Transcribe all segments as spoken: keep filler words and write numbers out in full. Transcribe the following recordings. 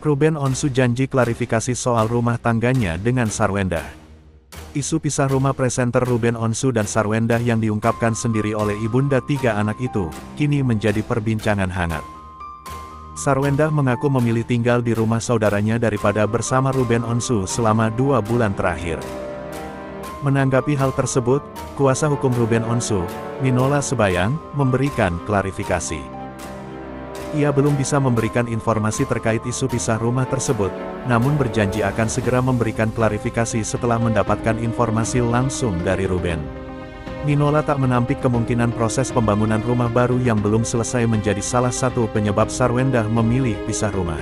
Ruben Onsu janji klarifikasi soal rumah tangganya dengan Sarwendah. Isu pisah rumah presenter Ruben Onsu dan Sarwendah yang diungkapkan sendiri oleh ibunda tiga anak itu, kini menjadi perbincangan hangat. Sarwendah mengaku memilih tinggal di rumah saudaranya daripada bersama Ruben Onsu selama dua bulan terakhir. Menanggapi hal tersebut, kuasa hukum Ruben Onsu, Minola Sebayang, memberikan klarifikasi. Ia belum bisa memberikan informasi terkait isu pisah rumah tersebut, namun berjanji akan segera memberikan klarifikasi setelah mendapatkan informasi langsung dari Ruben. Minola tak menampik kemungkinan proses pembangunan rumah baru yang belum selesai menjadi salah satu penyebab Sarwendah memilih pisah rumah.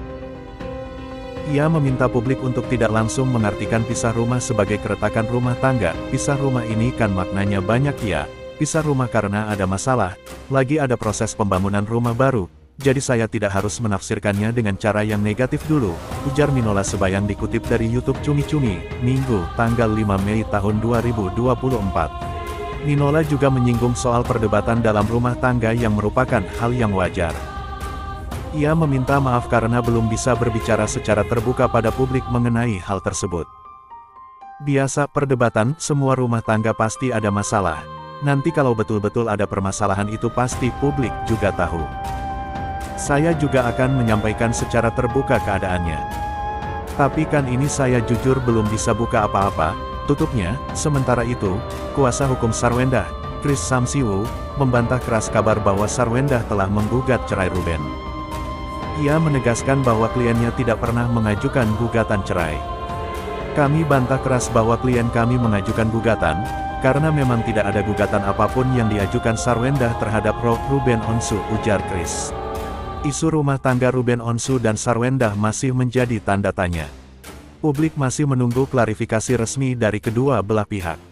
Ia meminta publik untuk tidak langsung mengartikan pisah rumah sebagai keretakan rumah tangga. Pisah rumah ini kan maknanya banyak ya, pisah rumah karena ada masalah, lagi ada proses pembangunan rumah baru. Jadi saya tidak harus menafsirkannya dengan cara yang negatif dulu, ujar Minola Sebayang dikutip dari YouTube Cumi Cumi, Minggu, tanggal lima Mei tahun dua ribu dua puluh empat. Minola juga menyinggung soal perdebatan dalam rumah tangga yang merupakan hal yang wajar. Ia meminta maaf karena belum bisa berbicara secara terbuka pada publik mengenai hal tersebut. Biasa perdebatan, semua rumah tangga pasti ada masalah. Nanti kalau betul-betul ada permasalahan itu pasti publik juga tahu. Saya juga akan menyampaikan secara terbuka keadaannya. Tapi kan ini saya jujur belum bisa buka apa-apa, tutupnya. Sementara itu, kuasa hukum Sarwendah, Chris Samsiwo, membantah keras kabar bahwa Sarwendah telah menggugat cerai Ruben. Ia menegaskan bahwa kliennya tidak pernah mengajukan gugatan cerai. Kami bantah keras bahwa klien kami mengajukan gugatan, karena memang tidak ada gugatan apapun yang diajukan Sarwendah terhadap Ruben Onsu, ujar Chris. Isu rumah tangga Ruben Onsu dan Sarwendah masih menjadi tanda tanya. Publik masih menunggu klarifikasi resmi dari kedua belah pihak.